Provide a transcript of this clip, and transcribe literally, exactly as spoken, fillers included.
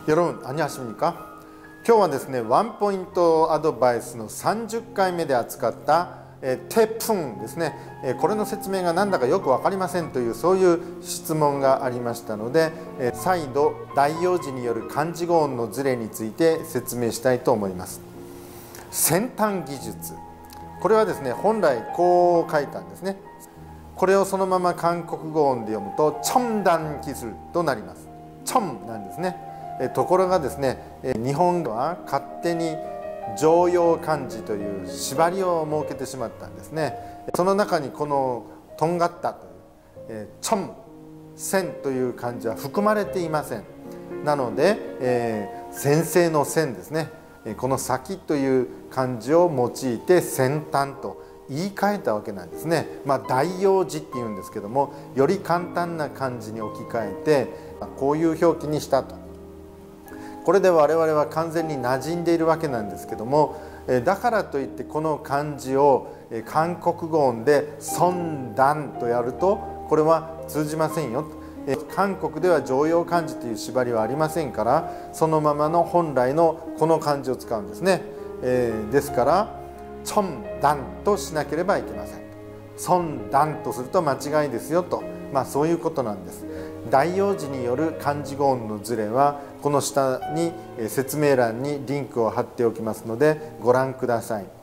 여러분 안녕하십니까? 今日はですね、ワンポイントアドバイスのさんじゅっかいめで扱ったえテプンですね、えこれの説明がなんだかよく分かりませんというそういう質問がありましたので、え再度大用字による漢字語音のズレについて説明したいと思います。先端技術、これはですね、本来こう書いたんですね。これをそのまま韓国語音で読むと첨단技術となります。첨なんですね。えところがですね、え日本語は勝手に常用漢字という縛りを設けてしまったんですね。その中にこのとんがったという、えー、チョン、線という漢字は含まれていません。なので、えー、先生の線ですね、この先という漢字を用いて先端と言い換えたわけなんですね。まあ大用字っていうんですけども、より簡単な漢字に置き換えてこういう表記にしたと。これで我々は完全に馴染んでいるわけなんですけども、だからといってこの漢字を韓国語音で「ソンダン」とやるとこれは通じませんよ。韓国では常用漢字という縛りはありませんから、そのままの本来のこの漢字を使うんですね。えー、ですから「チョンダン」としなければいけません。「ソンダン」とすると間違いですよと、まあそういうことなんです。大用字による漢字語音のズレはこの下に説明欄にリンクを貼っておきますのでご覧ください。